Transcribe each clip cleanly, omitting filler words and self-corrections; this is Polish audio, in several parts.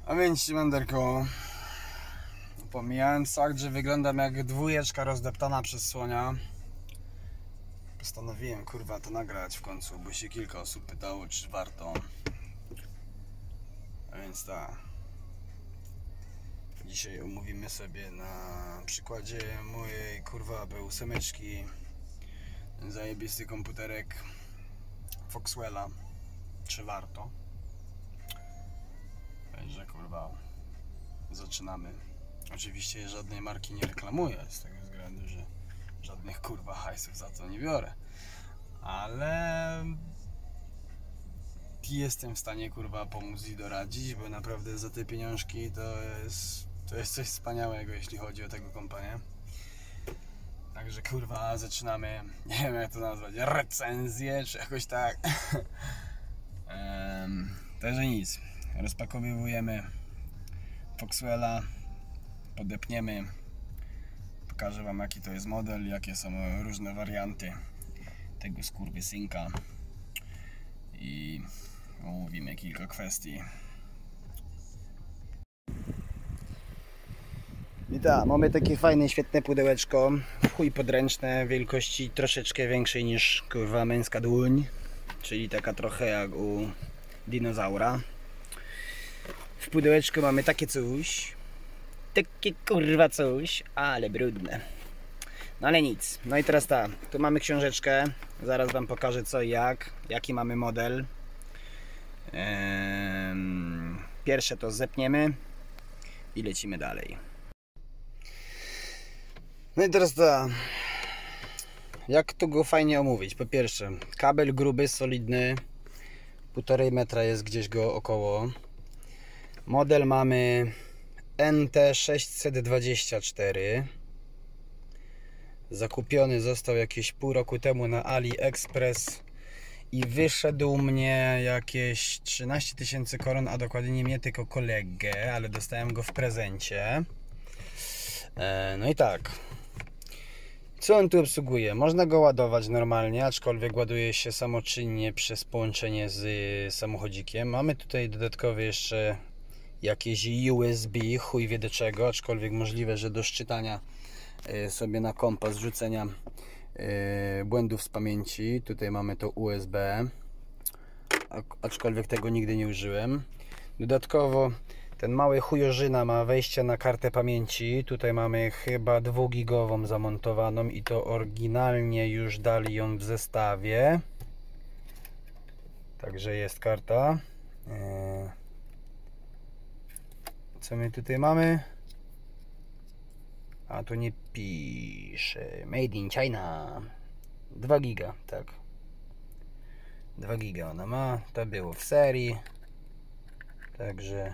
A więc Manderko, pomijając fakt, że wyglądam jak dwójeczka rozdeptana przez słonia, postanowiłem kurwa to nagrać w końcu, bo się kilka osób pytało, czy warto. A więc tak, dzisiaj omówimy sobie na przykładzie mojej kurwa B8, zajebisty komputerek Foxwella, czy warto. Także kurwa, zaczynamy. Oczywiście żadnej marki nie reklamuję, z tego względu, że żadnych kurwa hajsów za to nie biorę, ale jestem w stanie kurwa pomóc i doradzić, bo naprawdę za te pieniążki to jest coś wspaniałego, jeśli chodzi o tego kompanię. Także kurwa, zaczynamy, nie wiem jak to nazwać, recenzję czy jakoś tak. Także nic, rozpakowujemy Foxwella, podepniemy, pokażę wam jaki to jest model, jakie są różne warianty tego skurwysynka i omówimy kilka kwestii. I tak, mamy takie fajne, świetne pudełeczko, w chuj podręczne, wielkości troszeczkę większej niż kurwa męska dłoń, czyli taka trochę jak u dinozaura. W pudełeczku mamy takie coś, takie kurwa coś, ale brudne. No ale nic. No i teraz tak, tu mamy książeczkę, zaraz wam pokażę co i jak, jaki mamy model. Pierwsze to zepniemy i lecimy dalej. No i teraz tak, jak tu go fajnie omówić? Po pierwsze, kabel gruby, solidny, 1,5 metra jest gdzieś go około. Model mamy NT624. Zakupiony został jakieś pół roku temu na AliExpress i wyszedł mnie jakieś 13 000 koron, a dokładnie nie mnie, tylko kolegę, ale dostałem go w prezencie. No i tak, co on tu obsługuje? Można go ładować normalnie, aczkolwiek ładuje się samoczynnie przez połączenie z samochodzikiem. Mamy tutaj dodatkowe jeszcze jakieś USB, chuj wie do czego, aczkolwiek możliwe, że do szczytania sobie na kompa, zrzucenia błędów z pamięci. Tutaj mamy to USB, aczkolwiek tego nigdy nie użyłem. Dodatkowo ten mały chujożyna ma wejście na kartę pamięci. Tutaj mamy chyba 2-gigową zamontowaną i to oryginalnie już dali ją w zestawie. Także jest karta. Co my tutaj mamy? A tu nie pisze. Made in China. 2 giga, tak. 2 giga ona ma. To było w serii. Także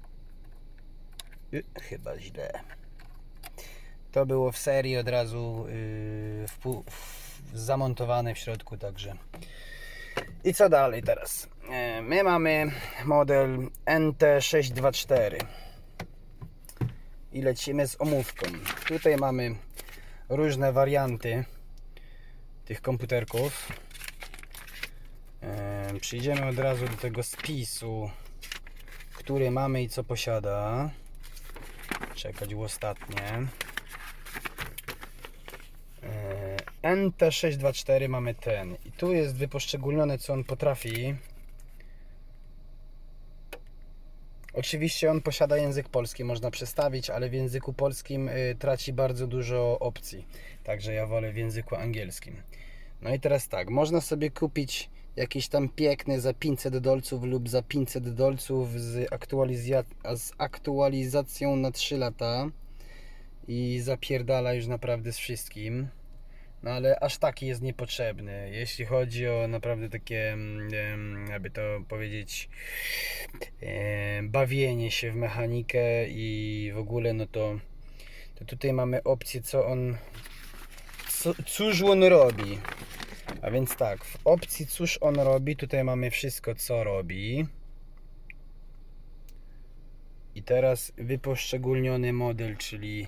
chyba źle. To było w serii od razu zamontowane w środku, także. I co dalej teraz? My mamy model NT624 i lecimy z omówką. Tutaj mamy różne warianty tych komputerków. Przejdziemy od razu do tego spisu, który mamy i co posiada. Czekać w ostatnie. NT624 mamy ten i tu jest wyposzczególnione co on potrafi. Oczywiście on posiada język polski, można przestawić, ale w języku polskim traci bardzo dużo opcji, także ja wolę w języku angielskim. No i teraz tak, można sobie kupić jakiś tam piękny za 500 dolców lub za 500 dolców z aktualizacją na 3 lata i zapierdala już naprawdę z wszystkim. No ale aż taki jest niepotrzebny, jeśli chodzi o naprawdę takie, jakby to powiedzieć, bawienie się w mechanikę i w ogóle, no to tutaj mamy opcję cóż on robi. A więc tak, w opcji cóż on robi, tutaj mamy wszystko co robi. I teraz wyposzczególniony model, czyli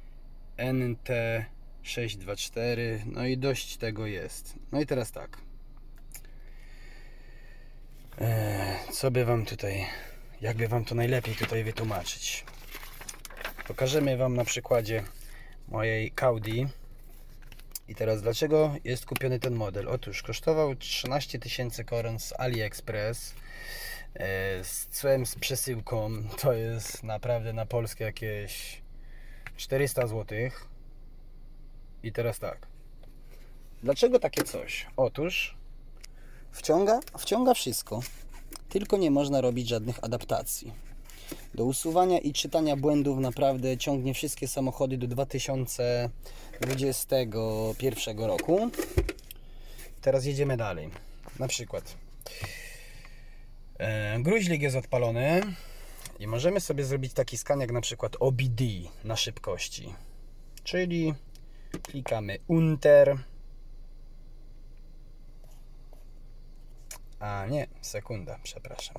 NT624, no i dość tego jest. No i teraz tak, co by wam tutaj jakby Wam to najlepiej tutaj wytłumaczyć. Pokażemy Wam na przykładzie mojej Audi. I teraz dlaczego jest kupiony ten model? Otóż kosztował 13 000 koron z AliExpress z cłem, z przesyłką. To jest naprawdę na polskie jakieś 400 zł. I teraz tak. Dlaczego takie coś? Otóż wciąga wszystko, tylko nie można robić żadnych adaptacji. Do usuwania i czytania błędów naprawdę ciągnie wszystkie samochody do 2021 roku. Teraz jedziemy dalej. Na przykład gruźlik jest odpalony i możemy sobie zrobić taki skan jak na przykład OBD na szybkości. Czyli klikamy Unter. A nie, sekunda, przepraszam.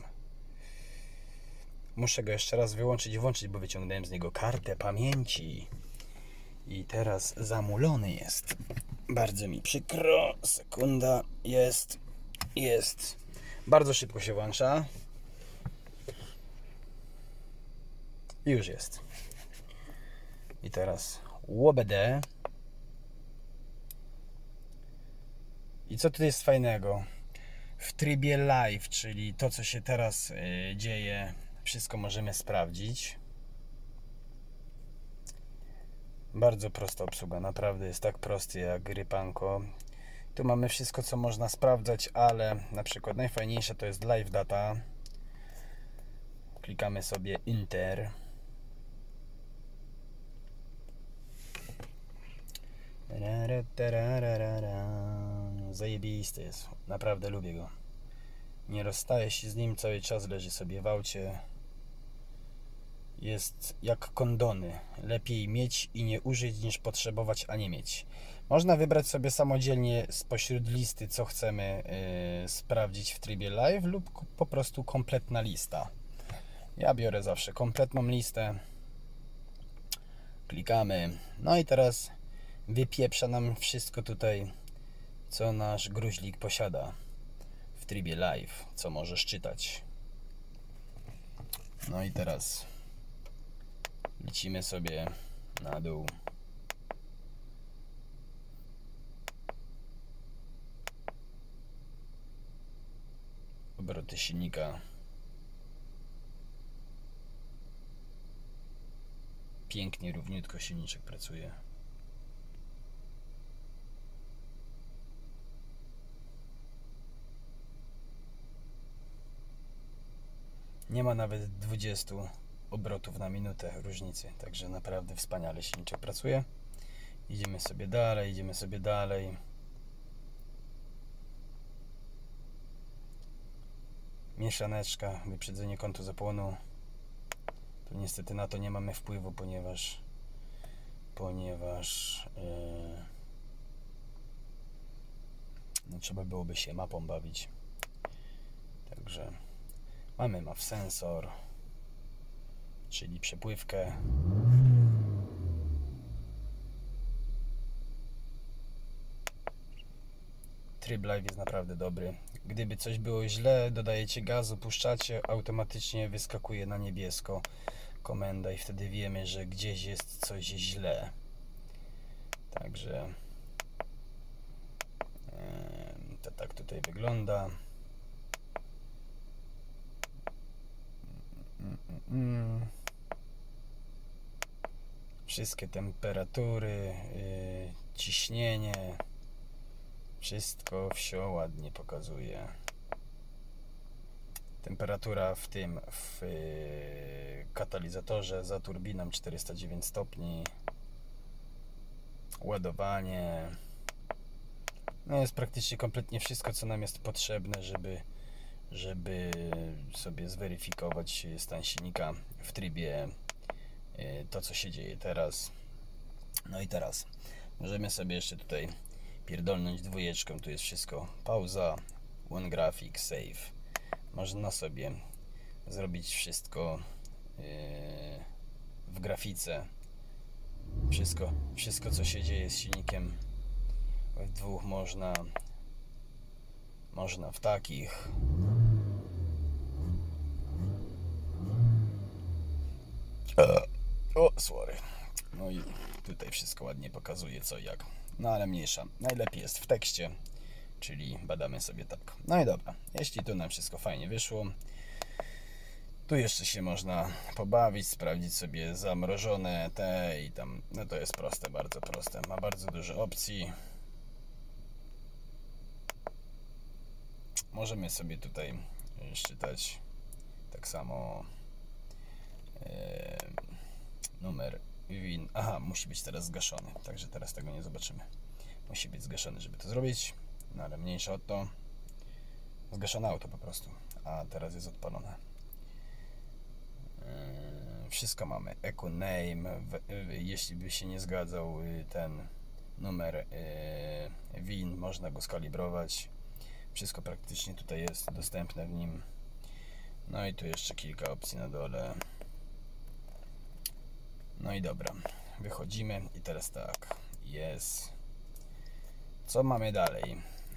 Muszę go jeszcze raz wyłączyć i włączyć, bo wyciągnąłem z niego kartę pamięci. I teraz zamulony jest. Bardzo mi przykro. Sekunda. Jest. Bardzo szybko się włącza. Już jest. I teraz łobedę. I co tu jest fajnego? W trybie live, czyli to, co się teraz dzieje, wszystko możemy sprawdzić. Bardzo prosta obsługa, naprawdę jest tak prosty jak gry Panko. Tu mamy wszystko, co można sprawdzać, ale na przykład najfajniejsze to jest live data. Klikamy sobie Enter. Zajebisty jest, naprawdę lubię go. Nie rozstaję się z nim, cały czas leży sobie w aucie. Jest jak kondony. Lepiej mieć i nie użyć niż potrzebować, a nie mieć. Można wybrać sobie samodzielnie spośród listy, co chcemy sprawdzić w trybie live, lub po prostu kompletna lista. Ja biorę zawsze kompletną listę. Klikamy. No i teraz wypieprza nam wszystko tutaj, co nasz gruźlik posiada w trybie live, co możesz czytać. No i teraz lecimy sobie na dół. Obroty silnika. Pięknie, równiutko silniczek pracuje. Nie ma nawet 20 obrotów na minutę różnicy, także naprawdę wspaniale silniczek pracuje. Idziemy sobie dalej. Mieszaneczka, wyprzedzenie kątu zapłonu. To niestety na to nie mamy wpływu, ponieważ no, trzeba byłoby się mapą bawić. Także mamy MAF sensor, czyli przepływkę. Tryb live jest naprawdę dobry. Gdyby coś było źle, dodajecie gazu, puszczacie, automatycznie wyskakuje na niebiesko komenda i wtedy wiemy, że gdzieś jest coś źle. Także to tak tutaj wygląda. Wszystkie temperatury, ciśnienie, wszystko wsio ładnie pokazuje. Temperatura w katalizatorze za turbiną 409 stopni. Ładowanie. No jest praktycznie kompletnie wszystko, co nam jest potrzebne, żeby sobie zweryfikować stan silnika w trybie to, co się dzieje teraz. No i teraz możemy sobie jeszcze tutaj pierdolnąć dwójeczką. Tu jest wszystko. Pauza, one graphic, save. Można sobie zrobić wszystko w grafice. Wszystko, co się dzieje z silnikiem w dwóch można w takich. O, sorry. No i tutaj wszystko ładnie pokazuje co i jak. No ale mniejsza. Najlepiej jest w tekście, czyli badamy sobie tak. No i dobra, jeśli tu nam wszystko fajnie wyszło, tu jeszcze się można pobawić, sprawdzić sobie zamrożone te i tam. No to jest proste, bardzo proste. Ma bardzo dużo opcji. Możemy sobie tutaj szczytać tak samo numer win. Aha, musi być teraz zgaszony, także teraz tego nie zobaczymy. Musi być zgaszony, żeby to zrobić. No ale mniejsza o to. Zgaszone auto po prostu, a teraz jest odpalone. Wszystko mamy. Eco name, jeśli by się nie zgadzał ten numer win, można go skalibrować. Wszystko praktycznie tutaj jest dostępne w nim. No i tu jeszcze kilka opcji na dole. No i dobra, wychodzimy i teraz tak, jest. Co mamy dalej?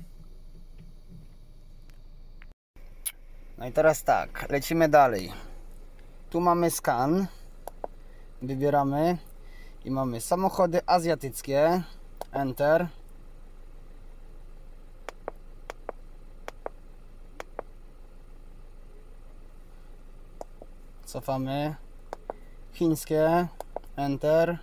No i teraz tak, lecimy dalej. Tu mamy skan. Wybieramy i mamy samochody azjatyckie. Enter. Cofamy. Chińskie. Enter.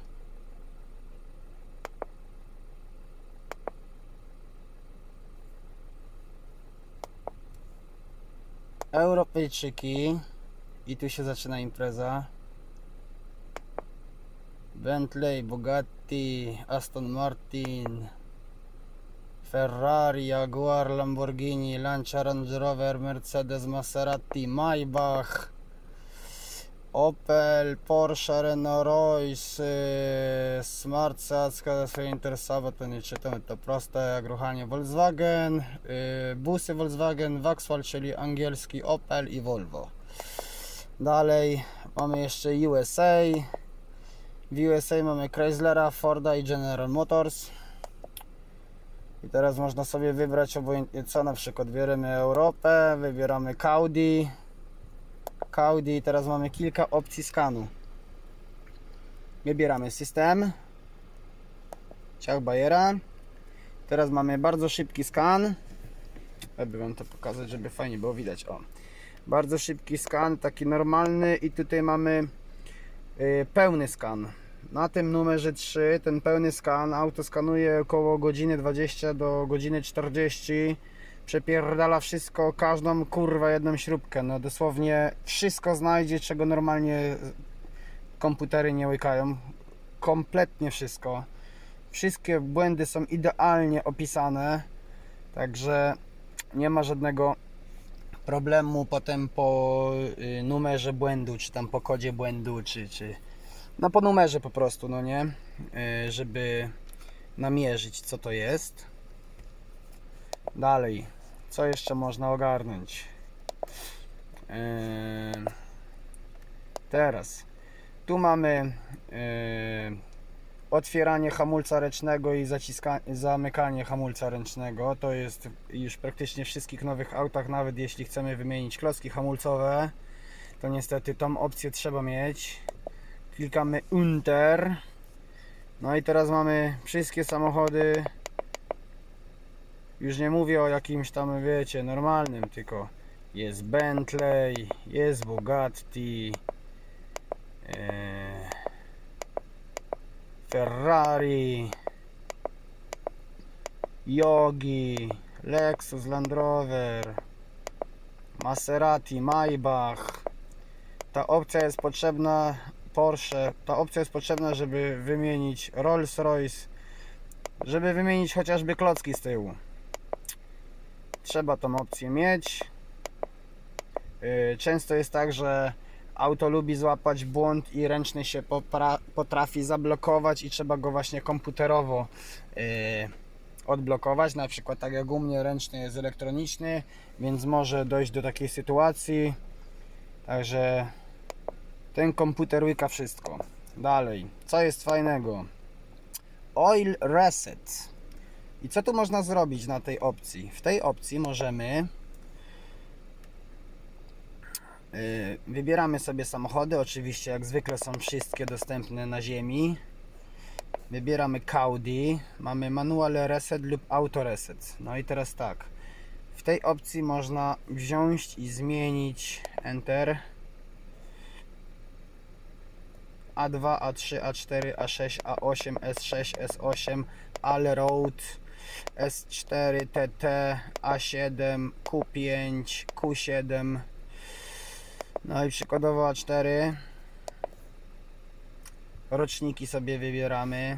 Europejczyki. I tu się zaczyna impreza. Bentley, Bugatti, Aston Martin, Ferrari, Jaguar, Lamborghini, Lancia, Range Rover, Mercedes, Maserati, Maybach, Opel, Porsche, Renault, Royce, Smart Seat, Intersaba, to nie czytamy, to proste jak ruchanie. Volkswagen, busy Volkswagen, Vauxhall, czyli angielski Opel i Volvo. Dalej mamy jeszcze USA. W USA mamy Chryslera, Forda i General Motors. I teraz można sobie wybrać obojętnie co, na przykład bierzemy Europę, wybieramy Audi. I teraz mamy kilka opcji skanu. Wybieramy system. Ciach Bayera. Teraz mamy bardzo szybki skan. Aby wam to pokazać, żeby fajnie było widać. O. Bardzo szybki skan, taki normalny i tutaj mamy pełny skan. Na tym numerze 3 ten pełny skan, auto skanuje około godziny 20 do godziny 40. Przepierdala wszystko, każdą kurwa jedną śrubkę. No dosłownie wszystko znajdzie, czego normalnie komputery nie łykają. Kompletnie wszystko. Wszystkie błędy są idealnie opisane. Także nie ma żadnego problemu potem po numerze błędu, czy tam po kodzie błędu, czy no po numerze po prostu, no nie, żeby namierzyć co to jest. Dalej, co jeszcze można ogarnąć? Teraz tu mamy otwieranie hamulca ręcznego i zamykanie hamulca ręcznego. To jest już praktycznie w wszystkich nowych autach, nawet jeśli chcemy wymienić klocki hamulcowe, to niestety tą opcję trzeba mieć. Klikamy Enter. No i teraz mamy wszystkie samochody. Już nie mówię o jakimś tam, wiecie, normalnym, tylko jest Bentley, jest Bugatti, Ferrari, Yogi, Lexus, Land Rover, Maserati, Maybach. Ta opcja jest potrzebna, Porsche, ta opcja jest potrzebna, żeby wymienić Rolls Royce, żeby wymienić chociażby klocki z tyłu. Trzeba tą opcję mieć. Często jest tak, że auto lubi złapać błąd i ręczny się potrafi zablokować i trzeba go właśnie komputerowo odblokować. Na przykład tak jak u mnie ręczny jest elektroniczny, więc może dojść do takiej sytuacji. Także ten komputer łyka wszystko. Dalej, co jest fajnego? Oil Reset. I co tu można zrobić na tej opcji? W tej opcji możemy Wybieramy sobie samochody, oczywiście jak zwykle są wszystkie dostępne na ziemi. Wybieramy Audi, mamy manual reset lub auto reset. No i teraz tak, w tej opcji można wziąć i zmienić Enter A2, A3, A4, A6, A8, S6, S8, Allroad, S4, TT, A7, Q5, Q7. No i przykładowo A4. Roczniki sobie wybieramy.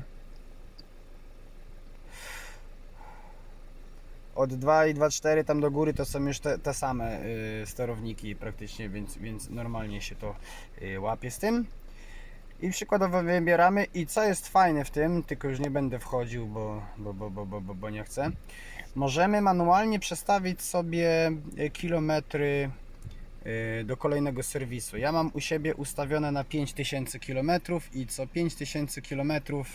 Od 2 i 2.4 tam do góry to są już te same sterowniki praktycznie, więc normalnie się to łapie z tym. I przykładowo wybieramy, i co jest fajne w tym, tylko już nie będę wchodził, bo nie chcę. Możemy manualnie przestawić sobie kilometry do kolejnego serwisu. Ja mam u siebie ustawione na 5000 km i co 5000 km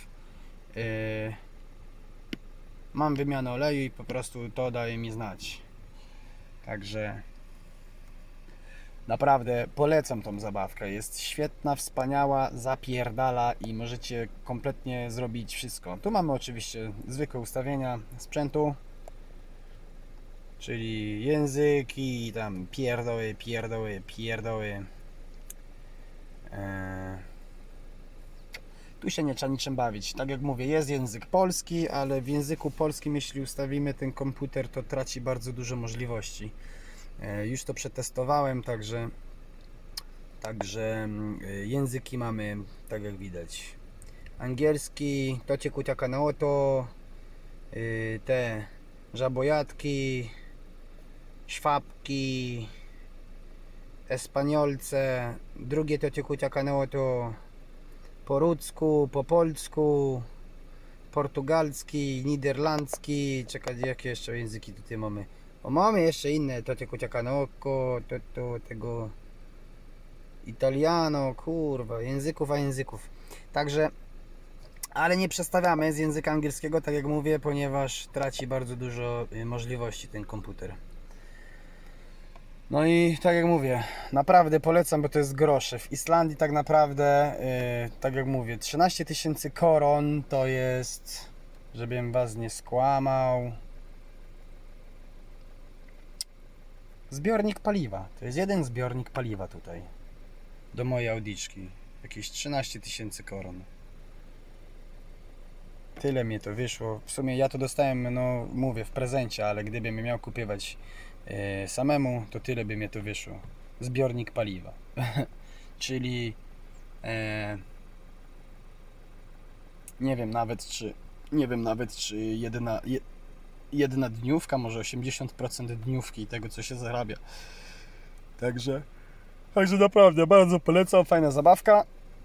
mam wymianę oleju i po prostu to daje mi znać. Także naprawdę polecam tą zabawkę. Jest świetna, wspaniała, zapierdala i możecie kompletnie zrobić wszystko. Tu mamy oczywiście zwykłe ustawienia sprzętu, czyli języki, tam pierdoły. Tu się nie trzeba niczym bawić. Tak jak mówię, jest język polski, ale w języku polskim, jeśli ustawimy ten komputer, to traci bardzo dużo możliwości. Już to przetestowałem, także języki mamy, tak jak widać. Angielski, tocie kutiaka na oto, te żabojatki, szwabki, espanolce, drugie tocie kutiaka na oto, po ludzku, po polsku, portugalski, niderlandzki. Czekaj, jakie jeszcze języki tutaj mamy? O, mamy jeszcze inne, to kociaka na oko, tego italiano, kurwa, języków a języków. Także, ale nie przestawiamy z języka angielskiego, tak jak mówię, ponieważ traci bardzo dużo możliwości ten komputer. No i tak jak mówię, naprawdę polecam, bo to jest grosze. W Islandii tak naprawdę, tak jak mówię, 13 000 koron to jest, żebym was nie skłamał, zbiornik paliwa. To jest jeden zbiornik paliwa tutaj do mojej Audiczki. Jakieś 13 000 koron. Tyle mnie to wyszło. W sumie ja to dostałem, no mówię, w prezencie, ale gdybym miał kupować samemu, to tyle by mnie to wyszło. Zbiornik paliwa. Czyli nie wiem nawet czy jedna dniówka, może 80% dniówki tego, co się zarabia. Także naprawdę bardzo polecam, fajna zabawka.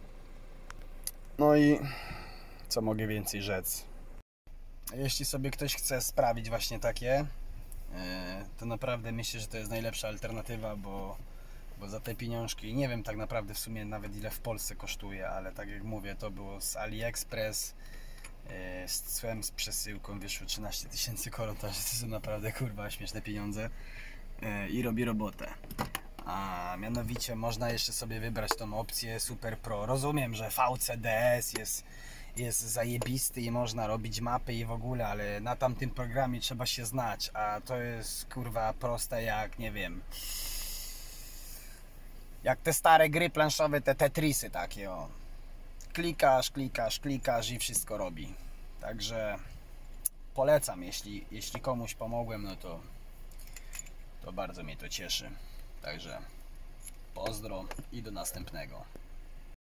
No i co mogę więcej rzec? Jeśli sobie ktoś chce sprawić właśnie takie, to naprawdę myślę, że to jest najlepsza alternatywa, bo za te pieniążki, nie wiem tak naprawdę w sumie nawet ile w Polsce kosztuje, ale tak jak mówię, to było z AliExpress, z przesyłką wyszło 13 000 koron, to są naprawdę kurwa śmieszne pieniądze i robi robotę. A mianowicie można jeszcze sobie wybrać tą opcję Super Pro. Rozumiem, że VCDS jest zajebisty i można robić mapy i w ogóle, ale na tamtym programie trzeba się znać, a to jest kurwa proste jak, nie wiem, jak te stare gry planszowe, te Tetrisy takie, o. Klikasz i wszystko robi. Także polecam, jeśli komuś pomogłem, no to bardzo mnie to cieszy. Także pozdro i do następnego.